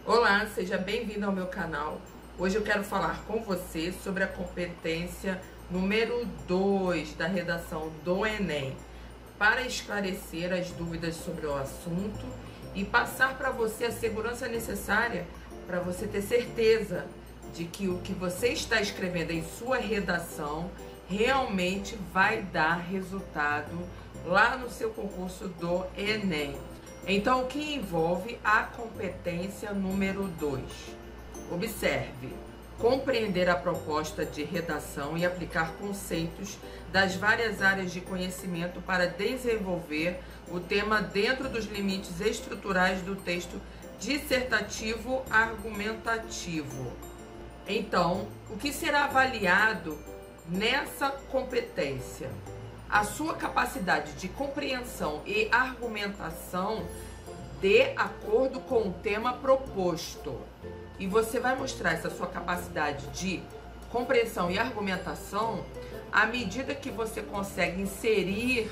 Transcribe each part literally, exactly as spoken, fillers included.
Olá, seja bem-vindo ao meu canal. Hoje eu quero falar com você sobre a competência número dois da redação do Enem, para esclarecer as dúvidas sobre o assunto e passar para você a segurança necessária para você ter certeza de que o que você está escrevendo em sua redação realmente vai dar resultado lá no seu concurso do Enem. Então, o que envolve a competência número dois? Observe: compreender a proposta de redação e aplicar conceitos das várias áreas de conhecimento para desenvolver o tema dentro dos limites estruturais do texto dissertativo argumentativo. Então, o que será avaliado nessa competência? A sua capacidade de compreensão e argumentação de acordo com o tema proposto. E você vai mostrar essa sua capacidade de compreensão e argumentação à medida que você consegue inserir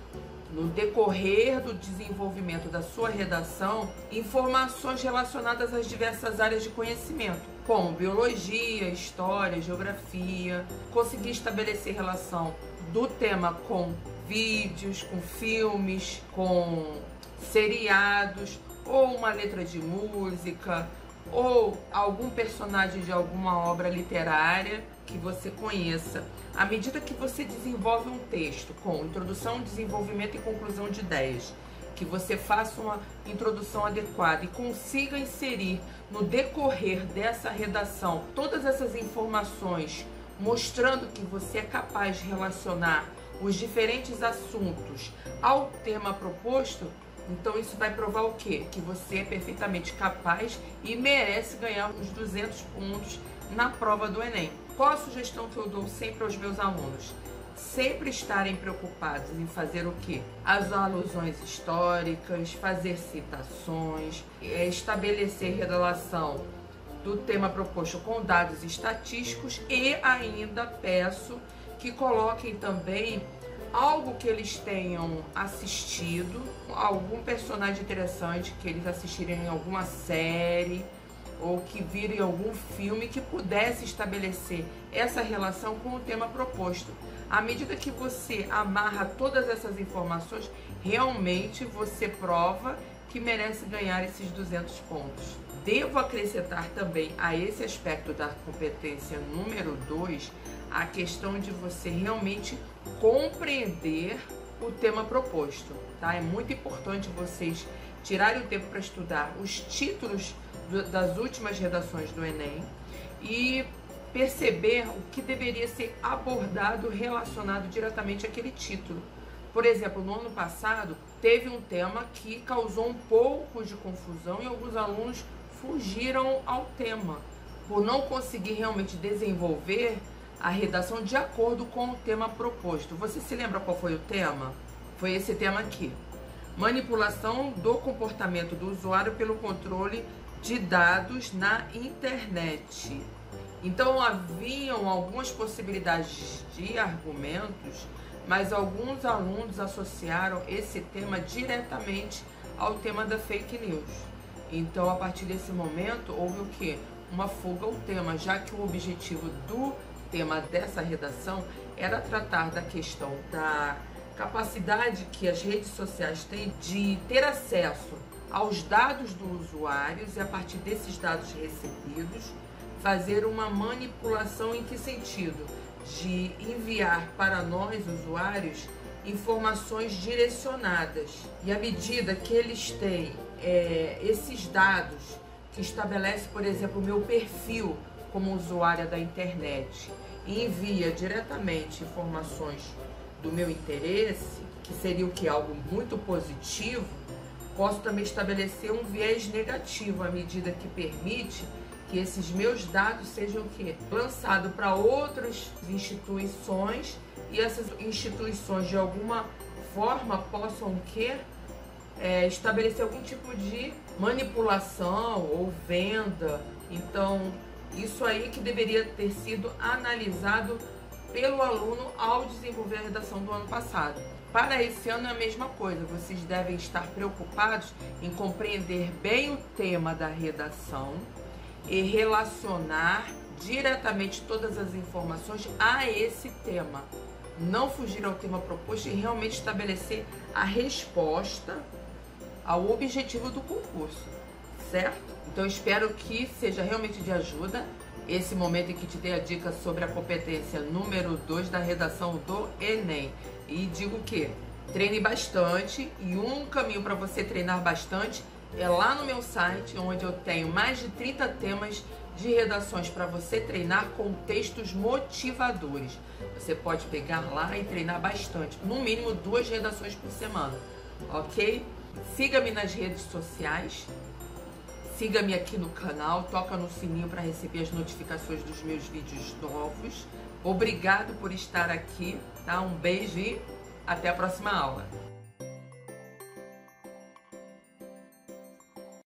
no decorrer do desenvolvimento da sua redação informações relacionadas às diversas áreas de conhecimento, como biologia, história, geografia, conseguir estabelecer relação do tema com vídeos, com filmes, com seriados, ou uma letra de música, ou algum personagem de alguma obra literária que você conheça. À medida que você desenvolve um texto com introdução, desenvolvimento e conclusão de ideias, que você faça uma introdução adequada e consiga inserir no decorrer dessa redação todas essas informações, mostrando que você é capaz de relacionar os diferentes assuntos ao tema proposto, então isso vai provar o quê? Que você é perfeitamente capaz e merece ganhar os duzentos pontos na prova do Enem. Qual a sugestão que eu dou sempre aos meus alunos? Sempre estarem preocupados em fazer o quê? As alusões históricas, fazer citações, estabelecer relação do tema proposto com dados estatísticos, e ainda peço que coloquem também algo que eles tenham assistido, algum personagem interessante que eles assistirem em alguma série ou que virem algum filme que pudesse estabelecer essa relação com o tema proposto. À medida que você amarra todas essas informações, realmente você prova que merece ganhar esses duzentos pontos. Devo acrescentar também a esse aspecto da competência número dois a questão de você realmente compreender o tema proposto, tá? É muito importante vocês tirarem o tempo para estudar os títulos do, das últimas redações do Enem e perceber o que deveria ser abordado relacionado diretamente àquele título. Por exemplo, no ano passado, teve um tema que causou um pouco de confusão e alguns alunos fugiram ao tema, por não conseguir realmente desenvolver a redação de acordo com o tema proposto. Você se lembra qual foi o tema? Foi esse tema aqui: manipulação do comportamento do usuário pelo controle de dados na internet. Então haviam algumas possibilidades de argumentos, mas alguns alunos associaram esse tema diretamente ao tema da fake news. Então, a partir desse momento, houve o quê? Uma fuga ao tema, já que o objetivo do tema dessa redação era tratar da questão da capacidade que as redes sociais têm de ter acesso aos dados dos usuários e, a partir desses dados recebidos, fazer uma manipulação. Em que sentido? De enviar para nós, usuários, informações direcionadas. E à medida que eles têm é, esses dados que estabelece, por exemplo, o meu perfil como usuária da internet e envia diretamente informações do meu interesse, que seria o que? Algo muito positivo, posso também estabelecer um viés negativo à medida que permite que esses meus dados sejam o quê? Lançados para outras instituições, e essas instituições de alguma forma possam o quê? É, estabelecer algum tipo de manipulação ou venda. Então, isso aí que deveria ter sido analisado pelo aluno ao desenvolver a redação do ano passado. Para esse ano é a mesma coisa, vocês devem estar preocupados em compreender bem o tema da redação e relacionar diretamente todas as informações a esse tema. Não fugir ao tema proposto e realmente estabelecer a resposta ao objetivo do concurso, certo? Então espero que seja realmente de ajuda esse momento em que te dei a dica sobre a competência número dois da redação do Enem. E digo que treine bastante, e um caminho para você treinar bastante é lá no meu site, onde eu tenho mais de trinta temas de redações para você treinar com textos motivadores. Você pode pegar lá e treinar bastante, no mínimo duas redações por semana, ok? Siga-me nas redes sociais, siga-me aqui no canal, toca no sininho para receber as notificações dos meus vídeos novos. Obrigado por estar aqui, tá? Um beijo e até a próxima aula.